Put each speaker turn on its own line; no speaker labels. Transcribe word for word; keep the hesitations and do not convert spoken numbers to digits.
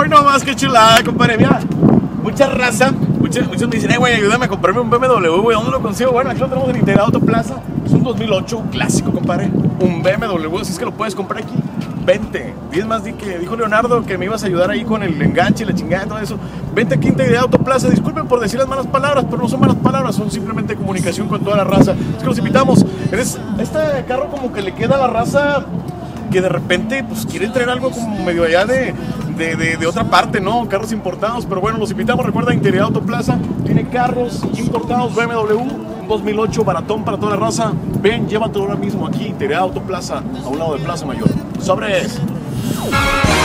no más, qué chulada, compadre. Mira, mucha raza, muchos, muchos me dicen, eh, güey, ayúdame a comprarme un B M W, güey, ¿dónde lo consigo? Bueno, aquí lo tenemos en Integrado Autoplaza. Es un dos mil ocho clásico, compadre. Un B M W, si es que lo puedes comprar aquí. Vente. Diez más di que dijo Leonardo que me ibas a ayudar ahí con el enganche y la chingada y todo eso. Vente aquí a Integrado Autoplaza. Disculpen por decir las malas palabras, pero no son malas palabras, son simplemente comunicación con toda la raza. Es que los invitamos. Eres, este carro como que le queda a la raza que de repente pues quieren traer algo como medio allá de, de, de, de otra parte, ¿no? Carros importados, pero bueno, los invitamos. Recuerda, Integrado Autoplaza tiene carros importados B M W, un dos mil ocho baratón para toda la raza. Ven, llévatelo ahora mismo aquí, Integrado Autoplaza, a un lado de Plaza Mayor. ¡Sobres!